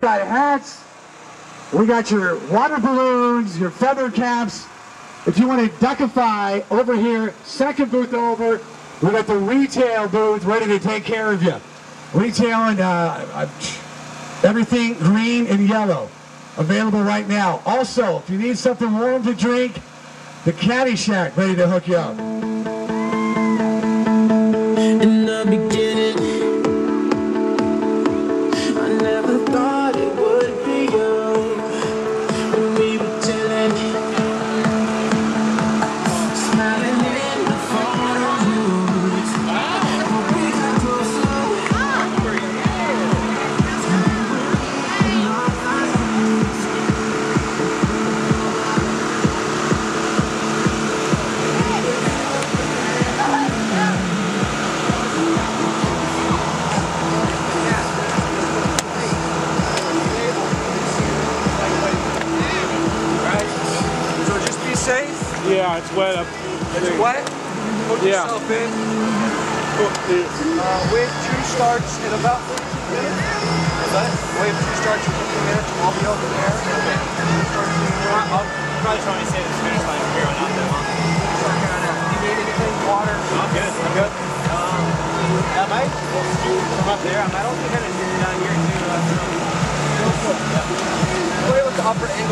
got hats. We got your water balloons, your feather caps. If you want to duckify, over here, second booth over, we got the retail booth ready to take care of you. Retail and everything green and yellow available right now. Also, if you need something warm to drink, the Caddy Shack ready to hook you up. In the beginning, I never thought it would be you. When we were chilling, smiling in the photo booth. When we got closer, yeah, it's wet up. It's wet? Put yourself in. Wave 2 starts in about 15 minutes. Wave 2 starts in 15 minutes. I'll be over there. Okay. I'll probably try to say this finish line from here on out there, huh? Do you need anything? Water? I'm good. I'm good. I might come up there. I don't think I'm going to down here too. Play with the upper angle.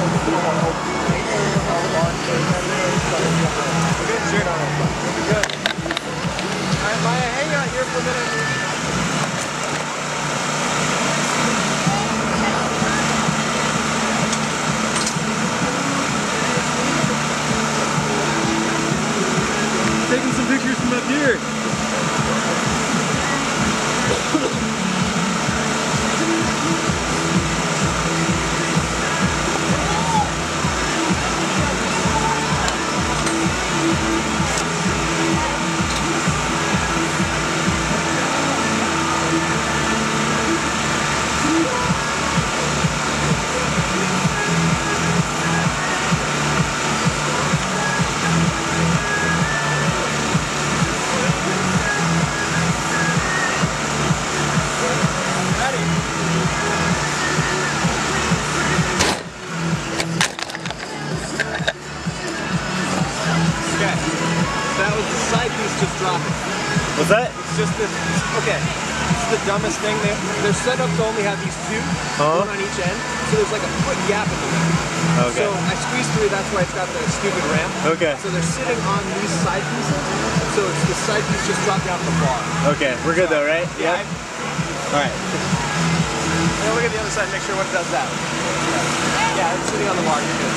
Good, sure. Good. Alright, Maya, hang out here for a minute. Taking some pictures from up here. What's that? It's just this, okay, it's the dumbest thing. They're set up to only have these two, one on each end, so there's like a foot gap in the middle. Okay. So I squeezed through, that's why it's got the stupid ramp. Okay. So they're sitting on these side pieces, so it's the side piece just dropped down the bar. Okay, we're good though, right? Yeah. Alright. And then look at the other side, make sure what does that. Yeah, it's sitting on the bar, you're good.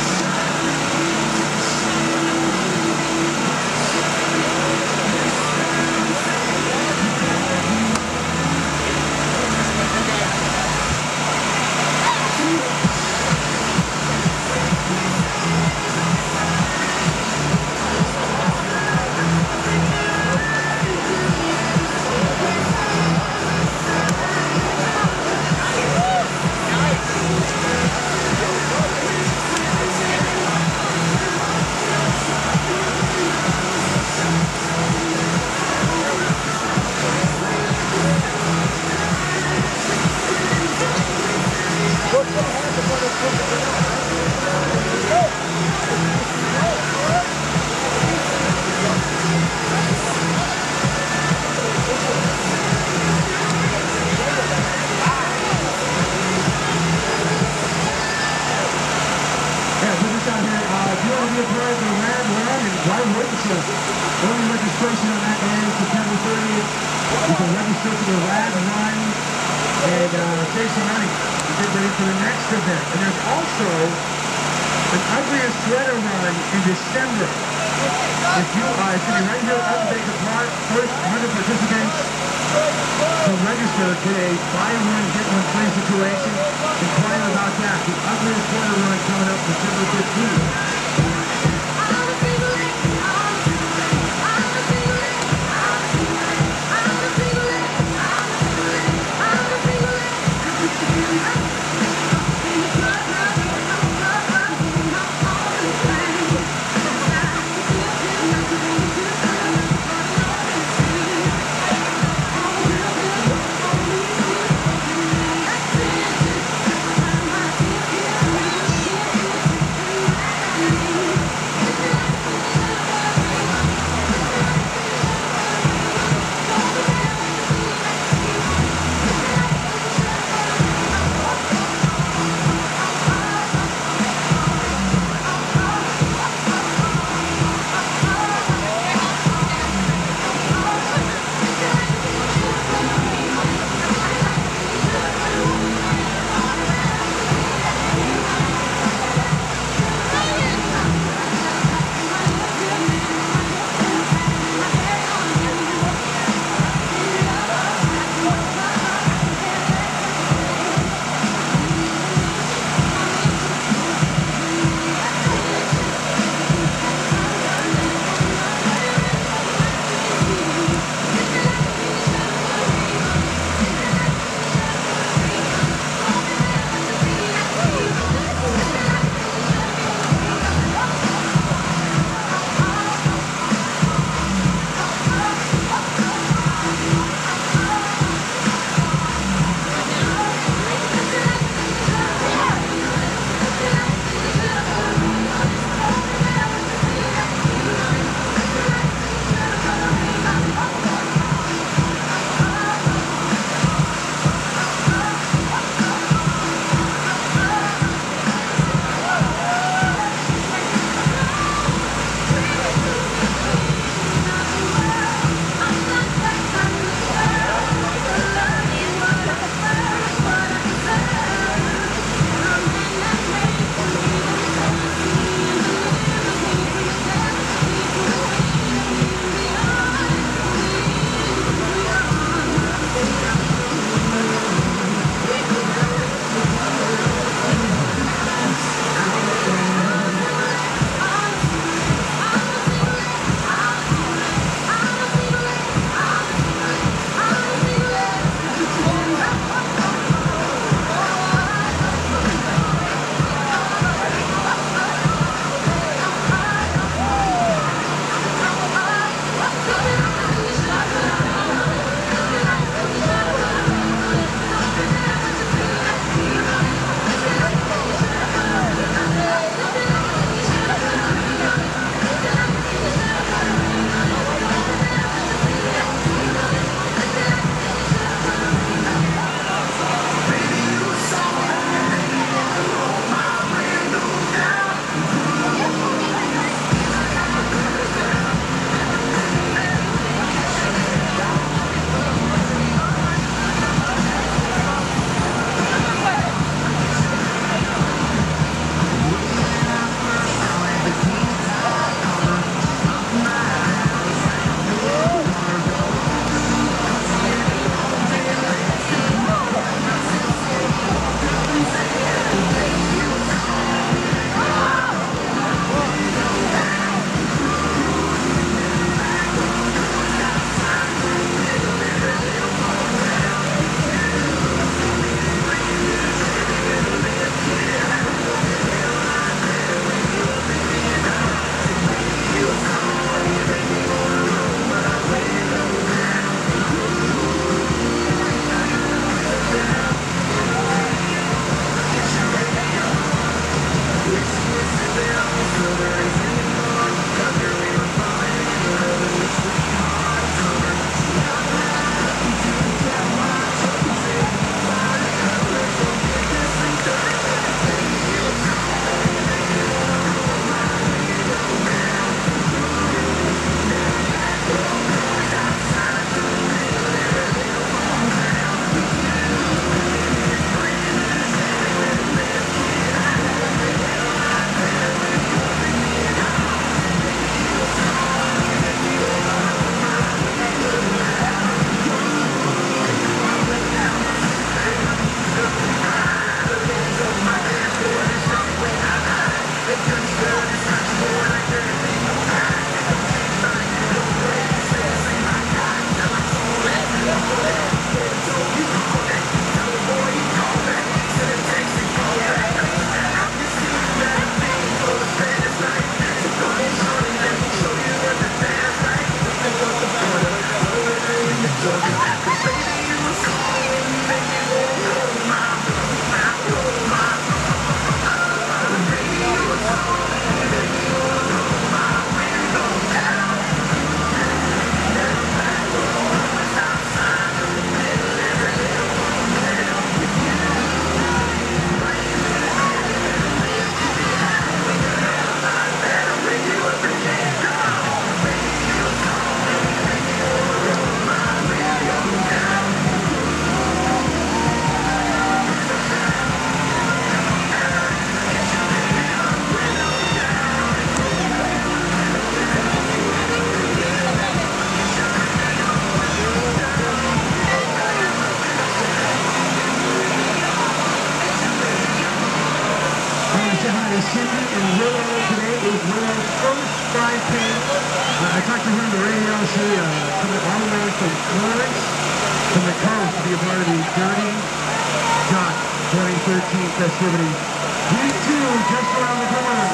Early registration on that ends September 30th. You can register for the Rad Run and save some money to get ready for the next event. And there's also an Ugliest Sweater Run in December. If you it's going to be right here at the Baker Park. First 100 participants to register to a buy one, get one free situation. Inquire about that. The Ugliest Sweater Run coming up December 15th. is Cindy and Willow today. It was Willow's first 5K. I talked to her on the radio. She coming all the way from Florence, from the coast to be a part of the Dirty Dot 2013 festivities. Week 2 just around the corner.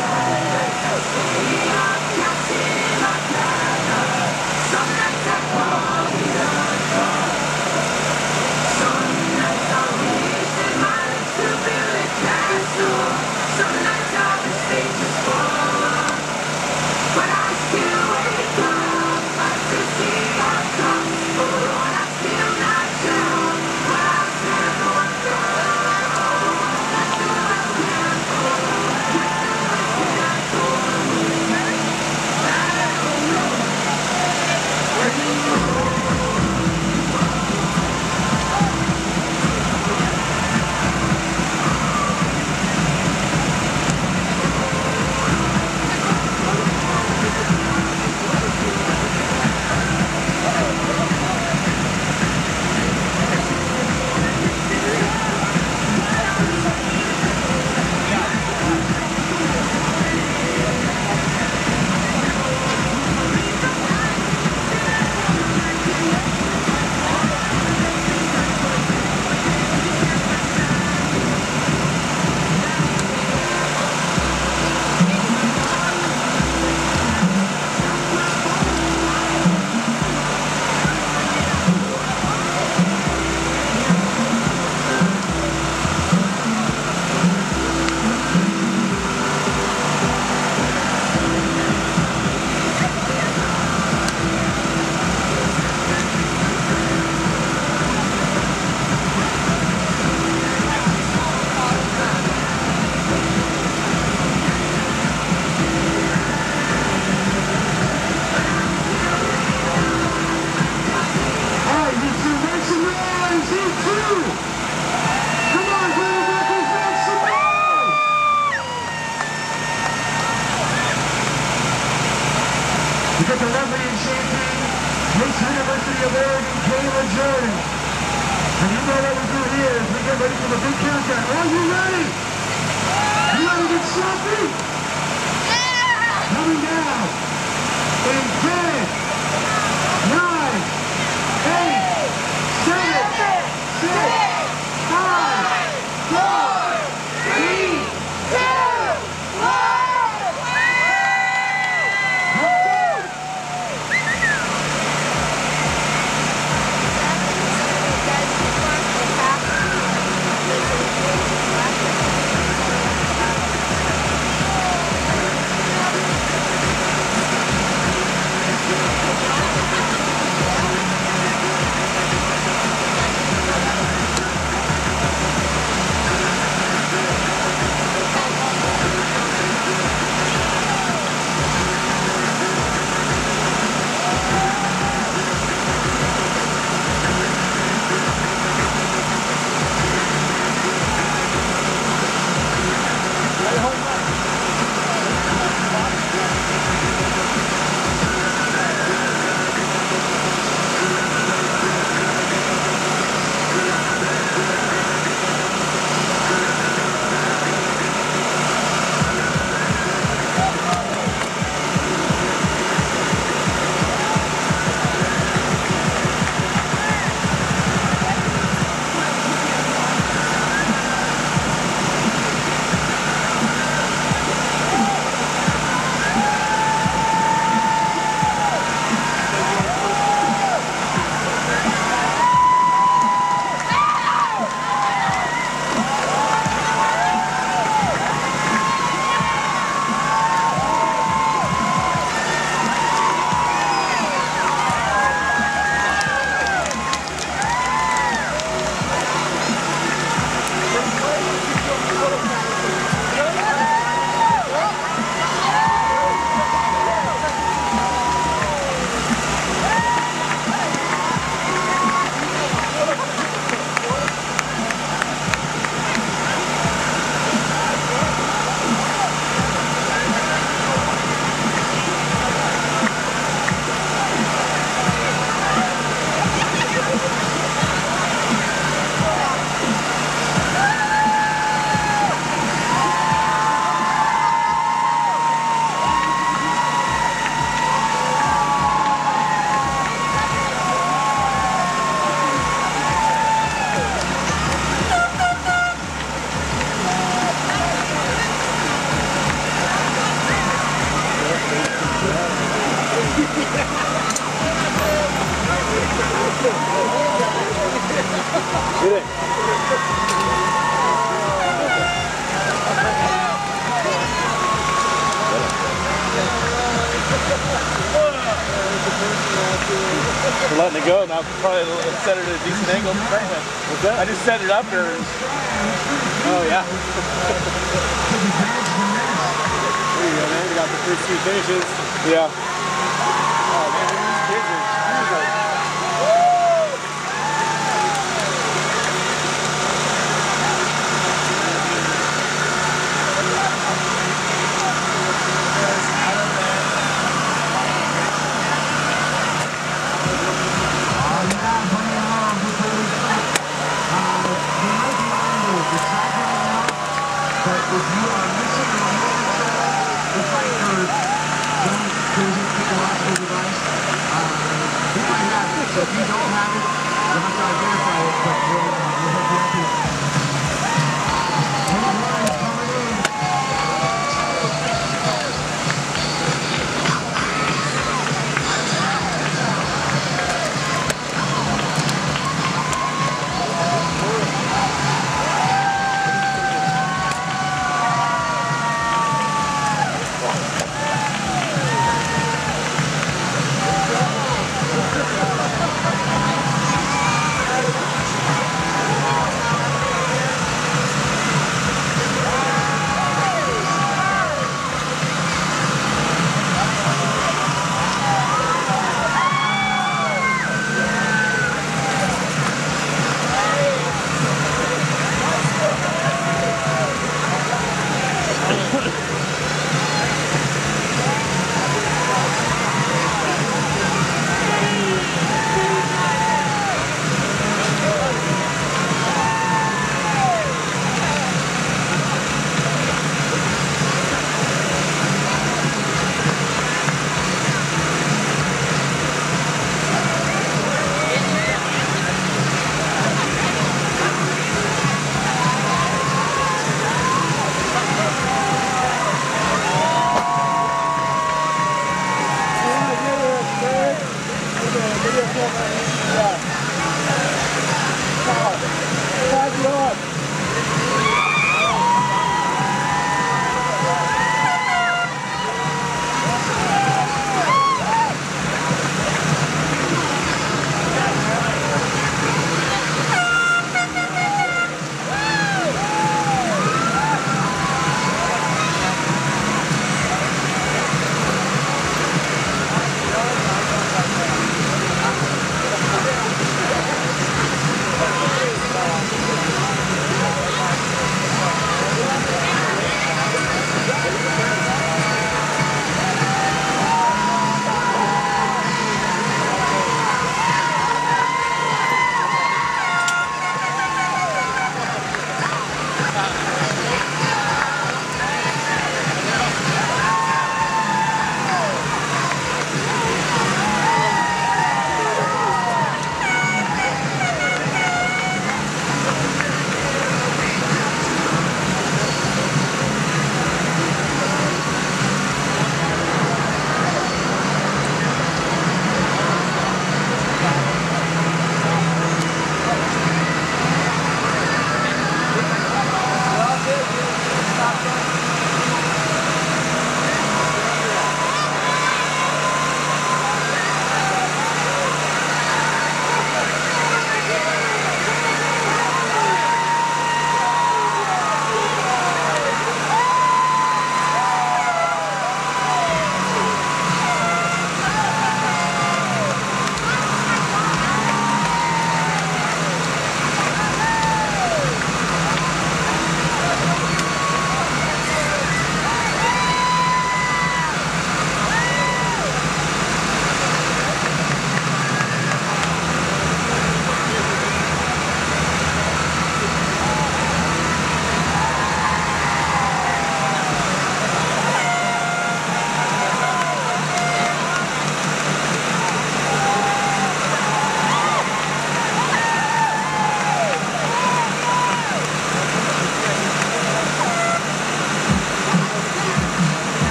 We got the lovely and Champagne, Miss University of Oregon, Kayla Jordan. And you know what we do here is we get ready for the big countdown. Are you ready? You ready to get sloppy? Yeah! Coming down in 10, 9, 8, 7, 6, 5, 4, 3, 2, 1. letting it go. Now probably set it at a decent angle. What's that? I just set it up there. Oh yeah. There you go, man. We got the first two finishes. Yeah. Oh man, these kids are so if you don't have it, you'll have to identify it, but we'll help you out here. Alumni's coming in.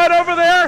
Uncut over there?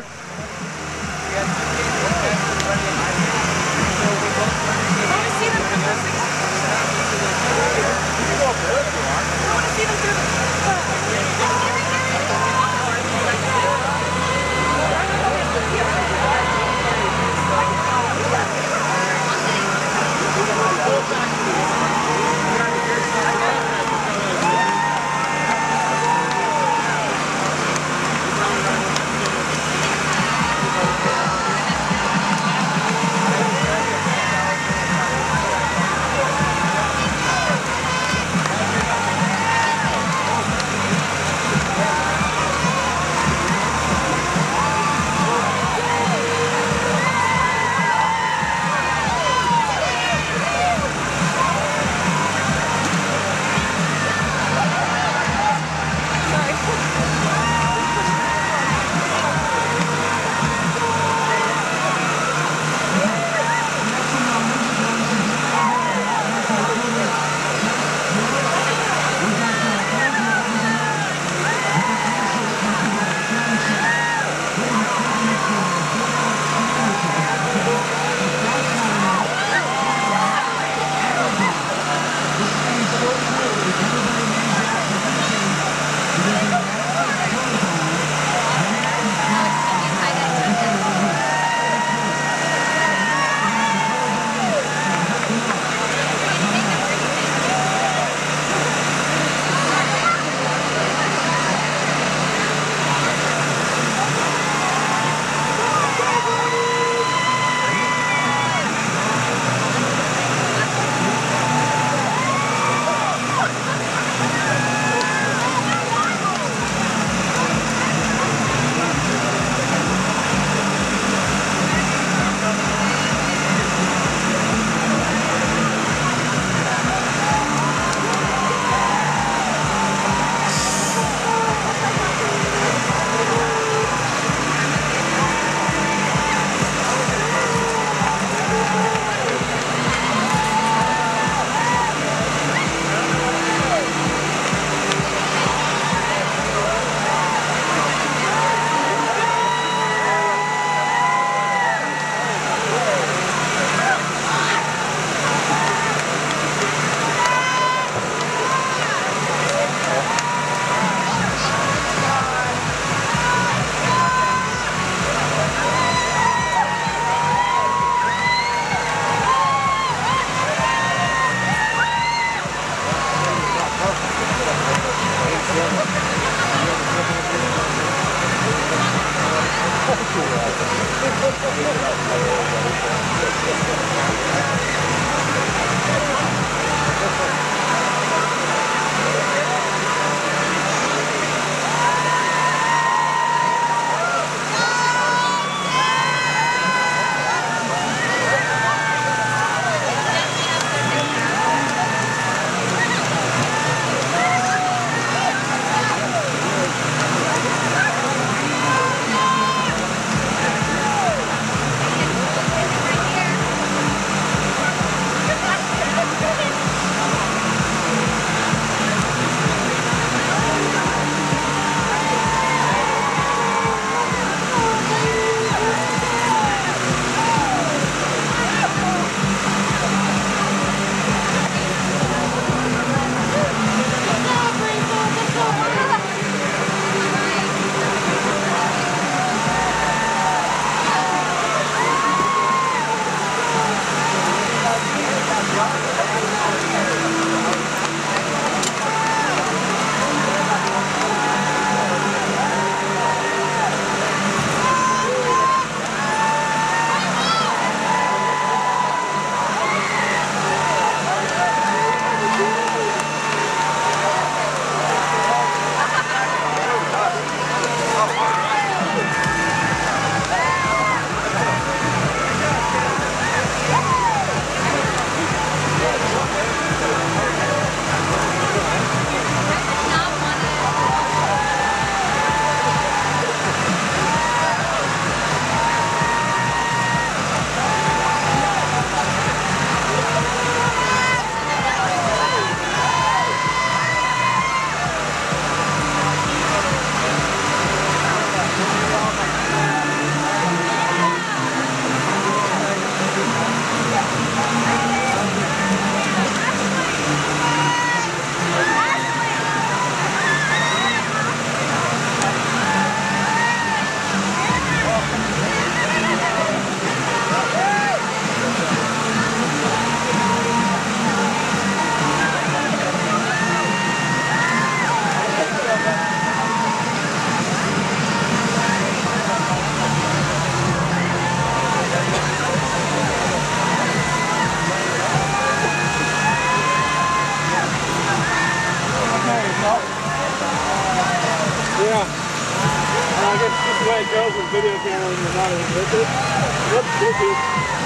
out of it. What's this?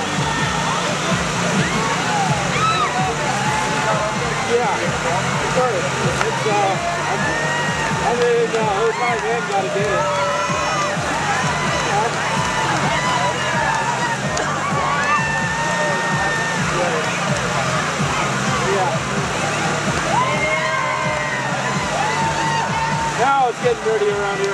Yeah, sorry. It's I mean, her five men got to get it. Now it's getting dirty around here.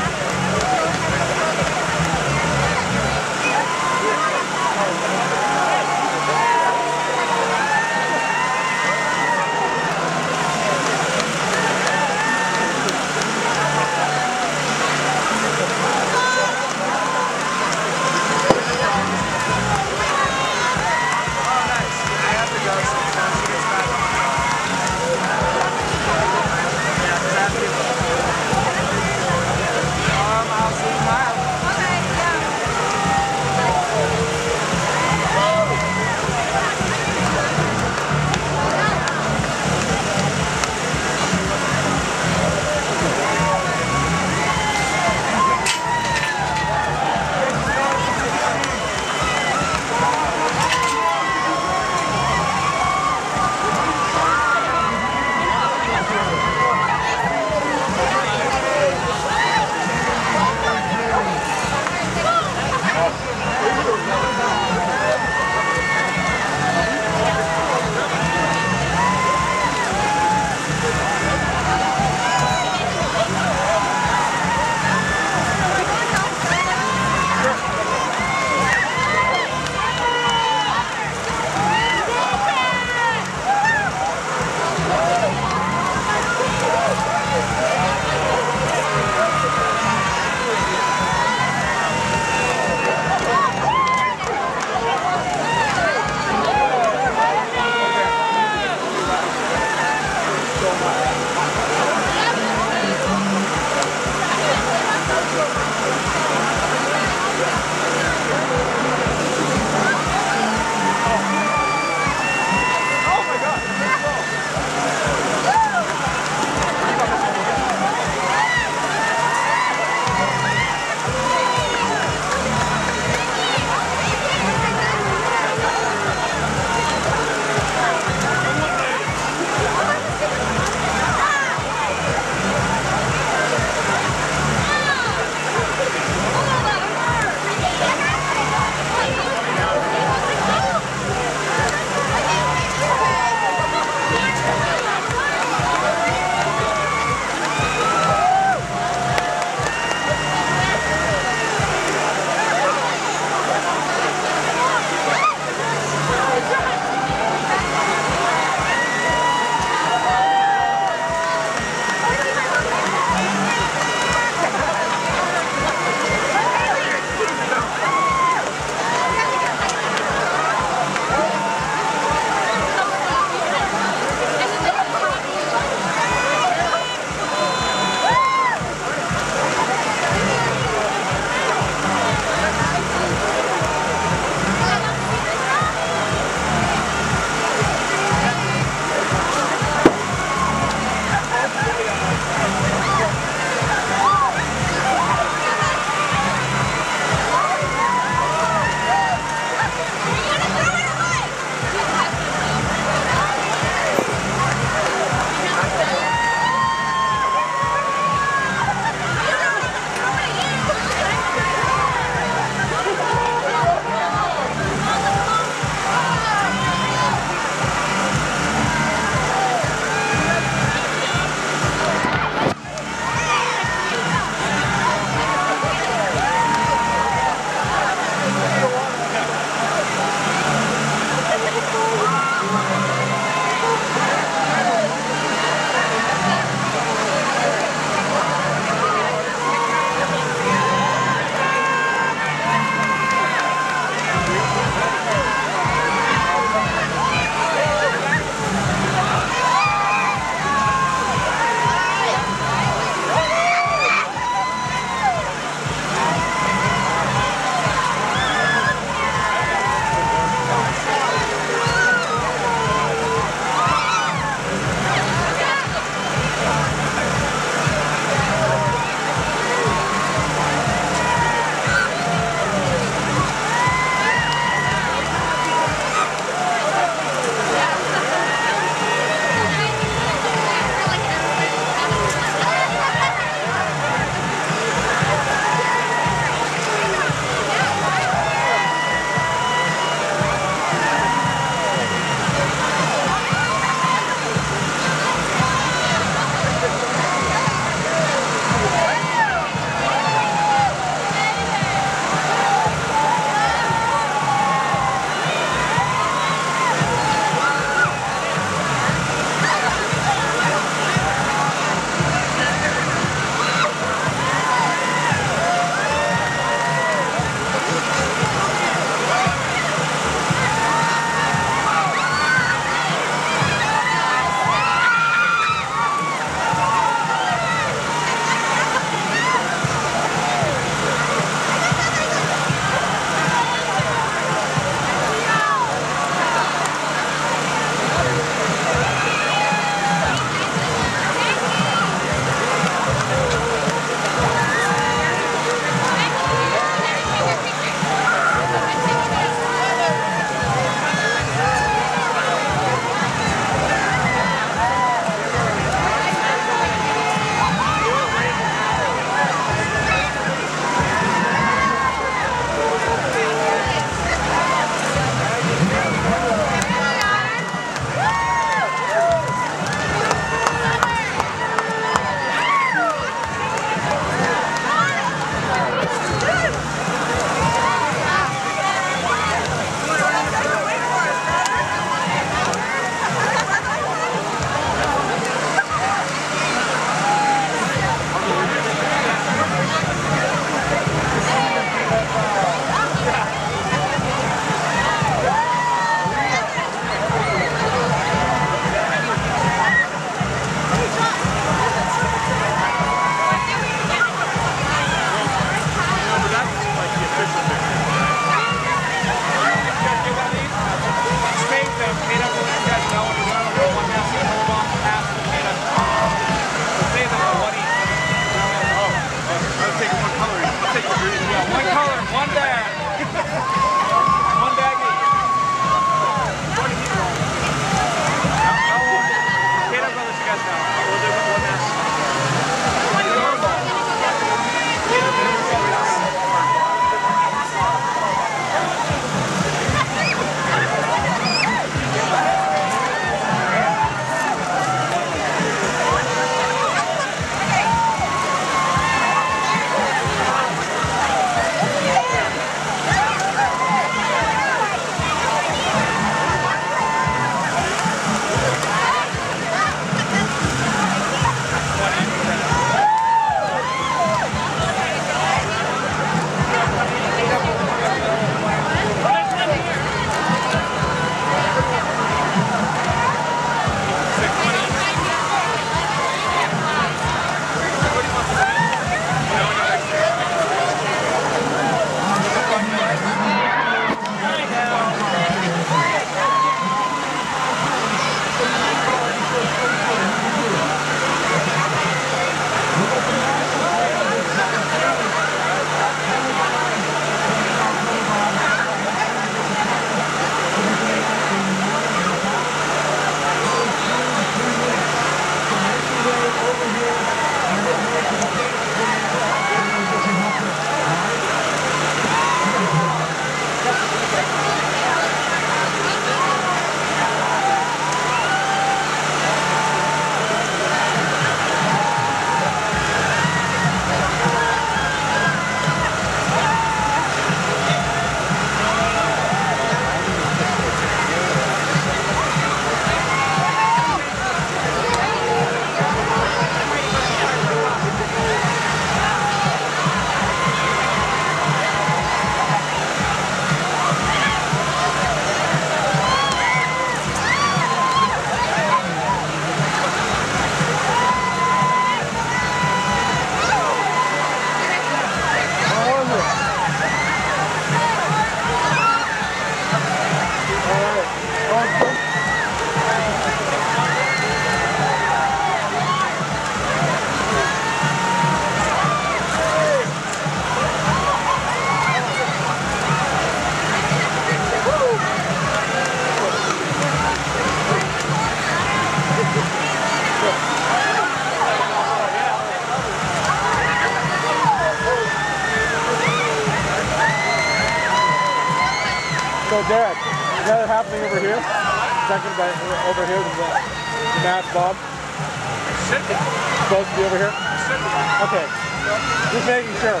So Derek, is that happening over here? Second by over here, the Matt Bob? Should be. Supposed to be over here? Should be. Okay. Just making sure.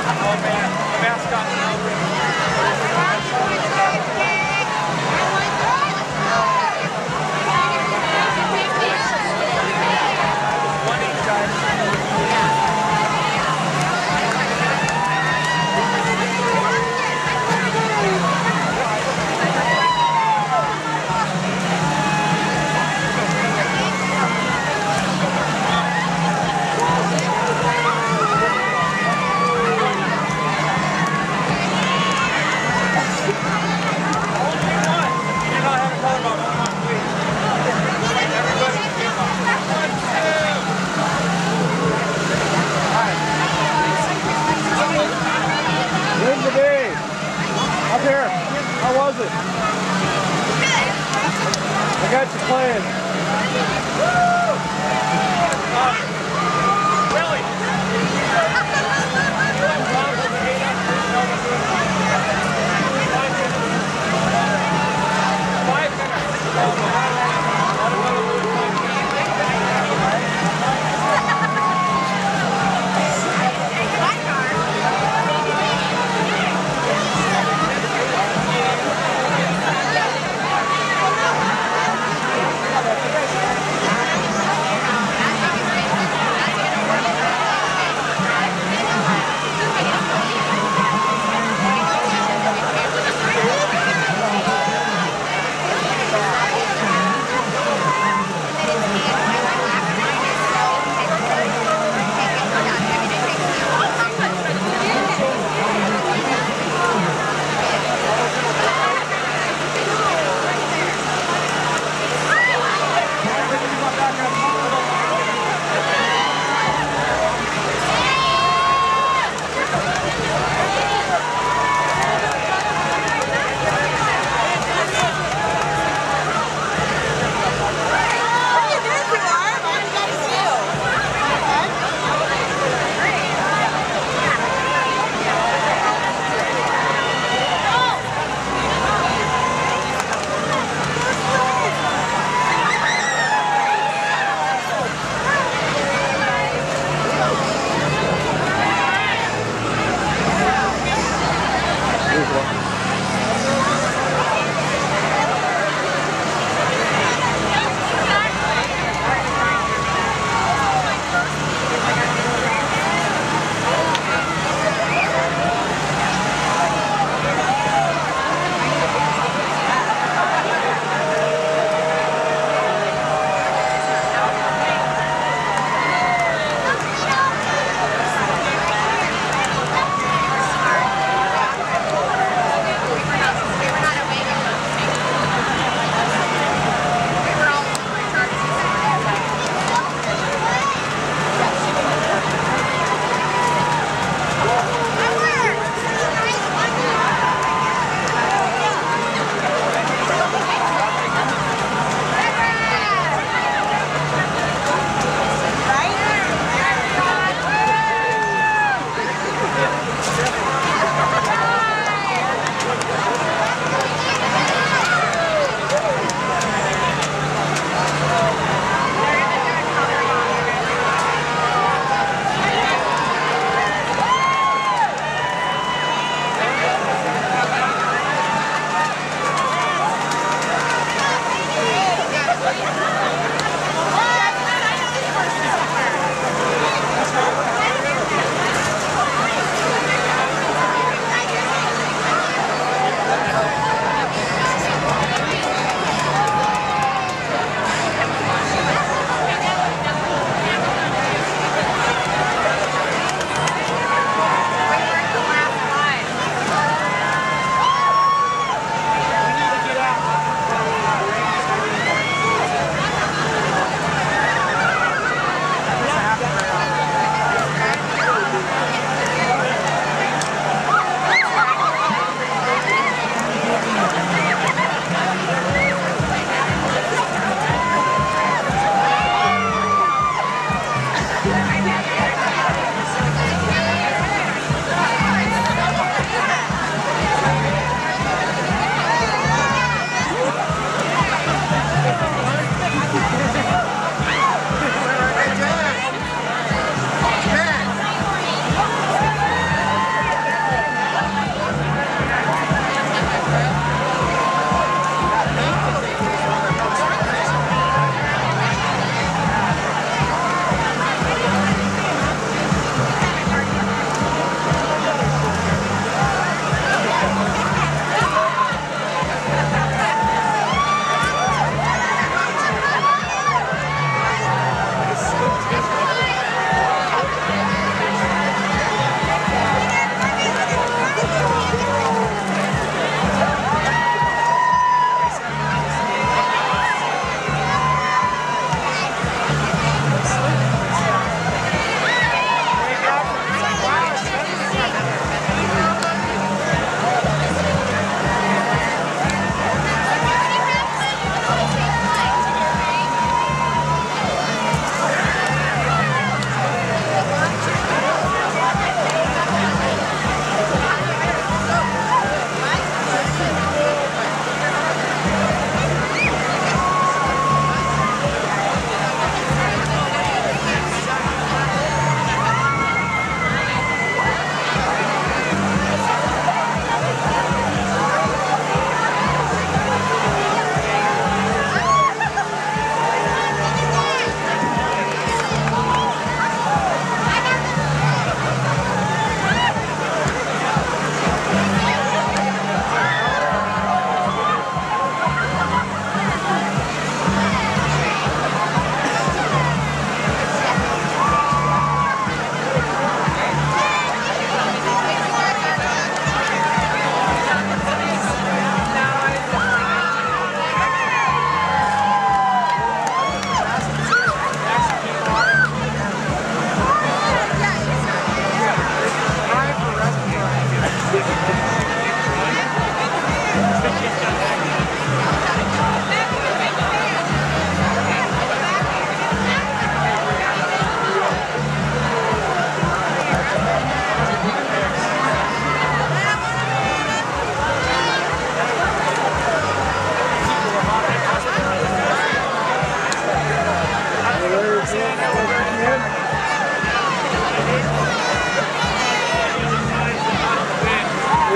Mascots. Up here. How was it? I got you playing. Really?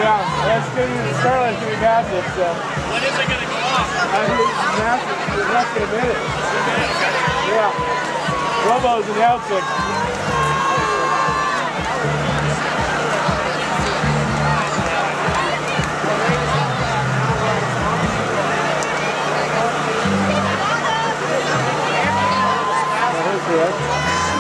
Yeah, that's going to be the Starlight's going to be massive, so. When is it going to go off? I think it's massive. It's less than a minute. Yeah. Robo's announcing. That is correct.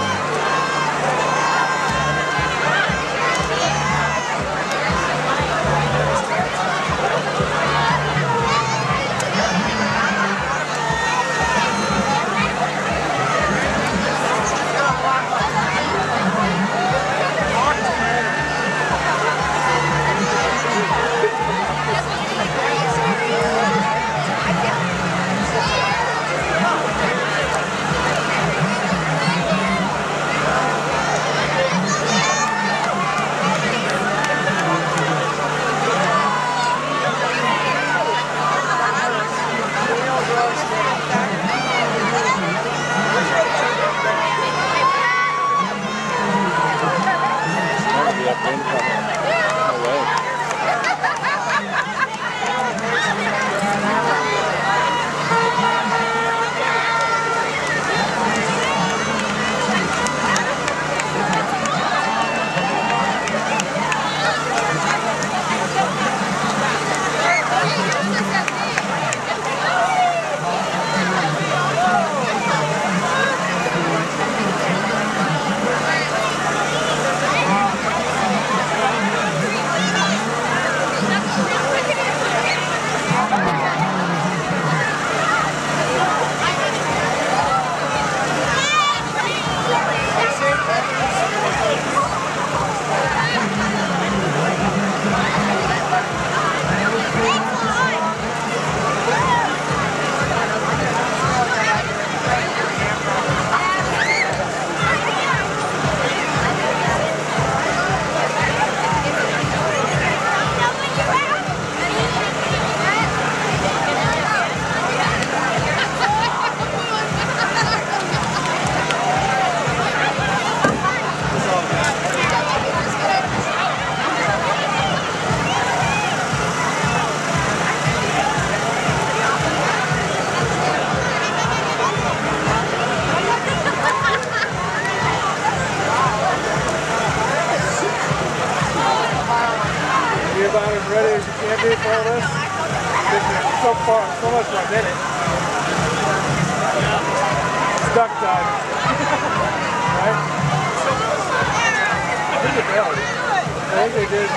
Ready as you can be for all this. So far, so much more in it. Stuck time. Right? I think it failed. I think they did.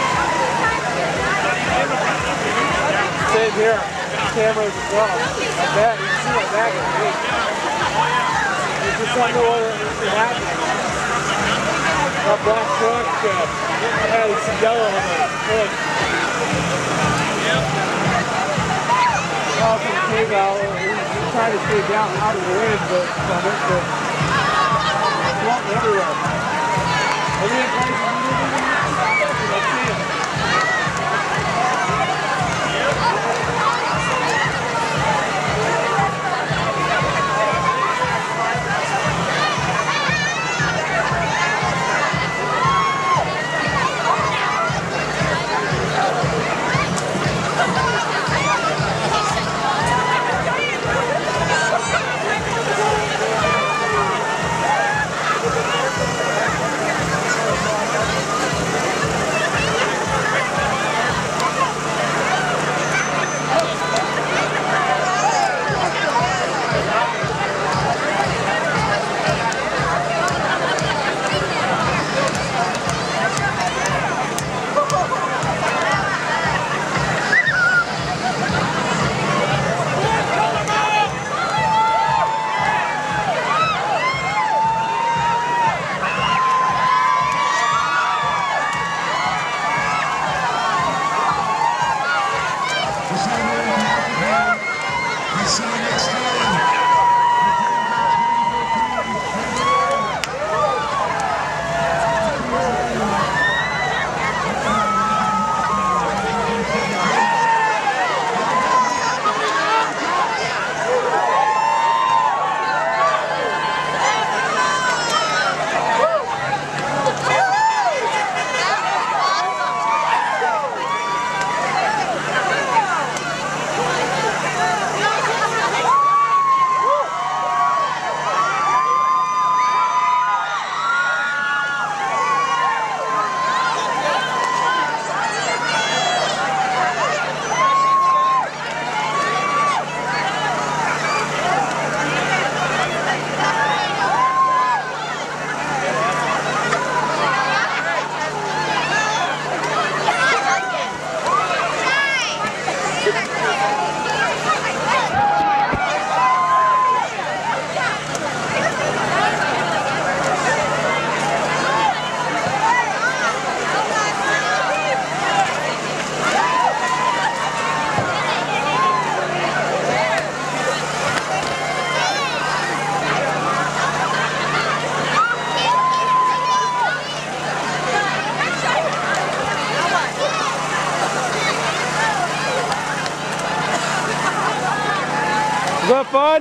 Same here. Cameras as well. My bag, you can see my bag is big. You just don't know what is happening. That black truck had some yellow on the hood. Also came out, he was trying to stay down out of the wind, but floating everywhere. Let's see him. Was that fun?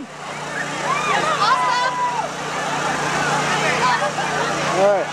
All right.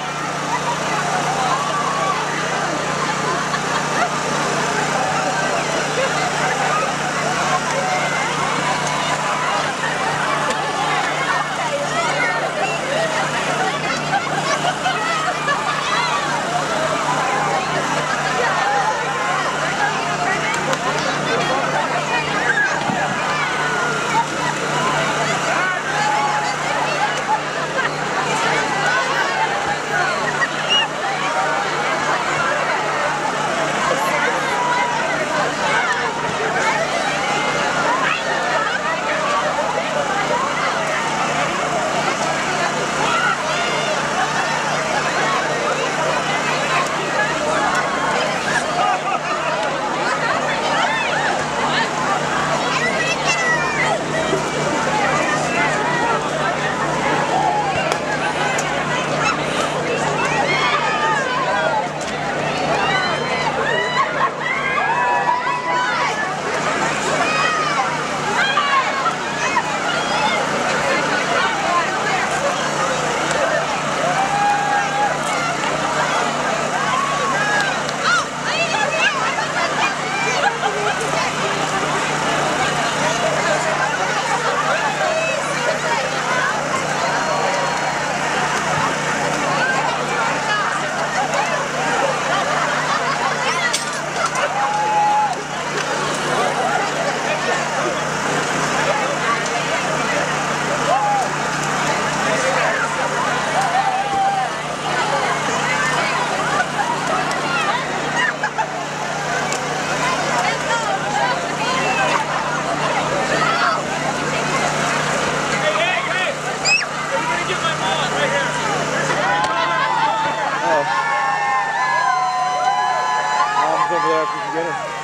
Over there if we can get her.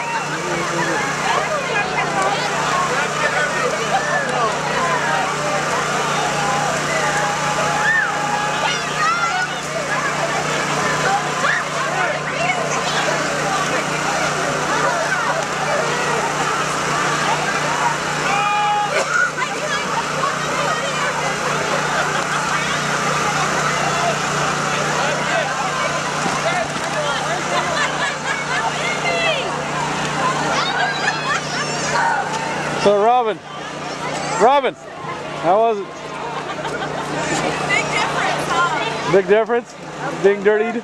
So Robin, how was it? Big difference, huh? Big difference? Being dirtied?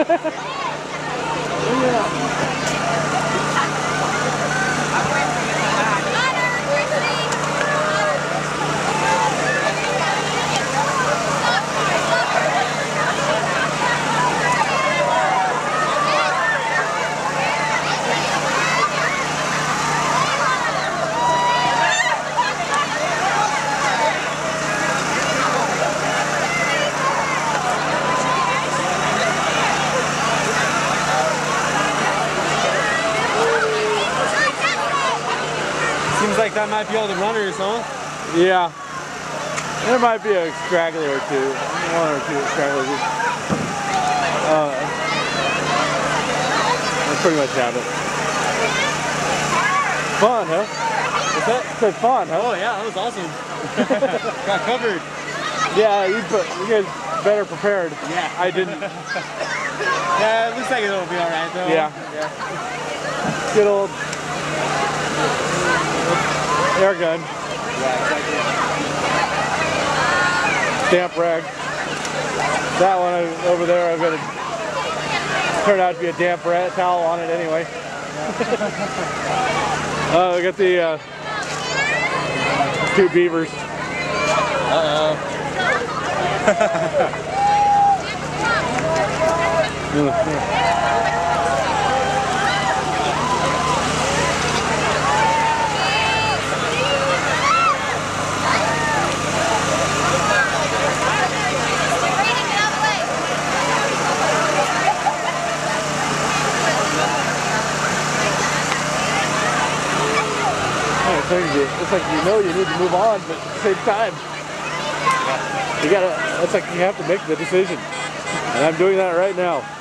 Seems like that might be all the runners, huh? Yeah. There might be a straggler or two. One or two stragglers. That's pretty much have it. Fun, huh? What's that? It's fun, huh? Oh yeah, that was awesome. Got covered. Yeah, you guys better prepared. Yeah. I didn't. Yeah, it looks like it'll be alright though. Yeah. Good old air gun. Yeah, exactly. Stamp rag. That one over there, I'm going to turn out to be a damp towel on it anyway. Oh, we got the two beavers. Uh-oh. It's like you know you need to move on, but at the same time, you gotta. It's like you have to make the decision, and I'm doing that right now.